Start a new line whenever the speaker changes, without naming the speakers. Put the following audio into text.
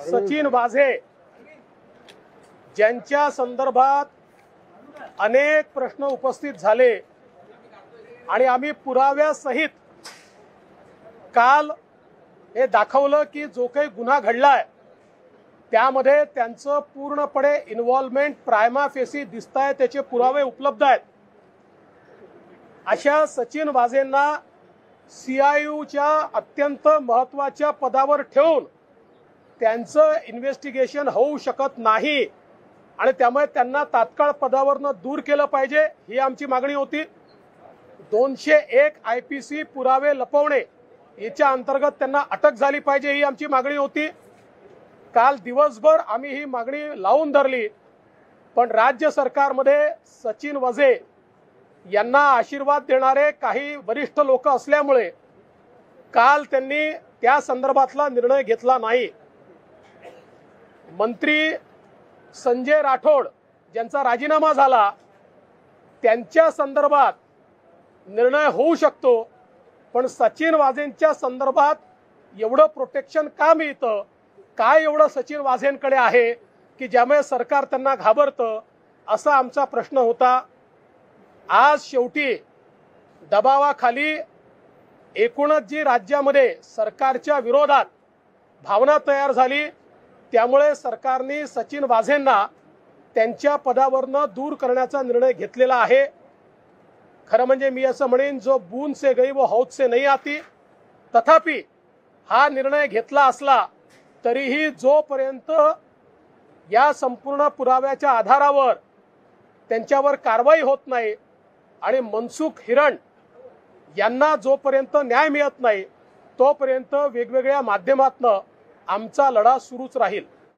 सचिन वाझे ज्यांच्या संदर्भात अनेक प्रश्न उपस्थित झाले आणि आम्ही पुराव्यासहित काल हे दाखवलं की जो काही गुन्हा घडलाय त्यामध्ये त्यांचं पूर्णपणे इन्व्हॉल्वमेंट प्रायमा फेसी दिसताय, त्याचे पुरावे उपलब्ध आहेत। अशा सचिन वाझेंना CIUच्या अत्यंत महत्त्वाच्या पदावर ठेवून त्यांचं इन्व्हेस्टिगेशन होऊ शकत नाही आणि त्यामुळे त्यांना तात्काळ पदावरनं दूर केलं पाहिजे, ही आमची मागणी होती। 201 IPC पुरावे लपवणे याच्या अंतर्गत त्यांना अटक झाली पाहिजे, ही आमची मागणी होती। काल दिवसभर आम्ही ही मागणी लावून धरली, पण राज्य सरकारमध्ये सचिन वाझे यांना आशीर्वाद देणारे काही वरिष्ठ लोक असल्यामुळे काल त्यांनी त्या संदर्भातला निर्णय घेतला नाही। मंत्री संजय राठोड ज्यांचा राजीनामा झाला त्यांच्या संदर्भात निर्णय होऊ शकतो, पण सचिन वाझेंच्या संदर्भात एवढं प्रोटेक्शन का मिळतं, काय एवढं सचिन वाझेंकडे आहे की ज्यामुळे सरकार त्यांना घाबरतं, असा आमचा प्रश्न होता। आज शेवटी दबावाखाली एकूणच जी राज्यामध्ये सरकारच्या विरोधात भावना तयार झाली, त्यामुळे सरकारने सचिन वाझेंना त्यांच्या पदावरनं दूर करण्याचा निर्णय घेतलेला आहे। खरं म्हणजे मी असं म्हणेन, जो बूंद से गई वो हौद से नहीं आती। तथापि हा निर्णय घेतला असला तरीही जोपर्यंत या संपूर्ण पुराव्याच्या आधारावर त्यांच्यावर कारवाई होत नाही आणि मनसुख हिरण यांना जोपर्यंत न्याय मिळत नाही तोपर्यंत वेगवेगळ्या माध्यमातून आमचा लढा सुरूच राहील।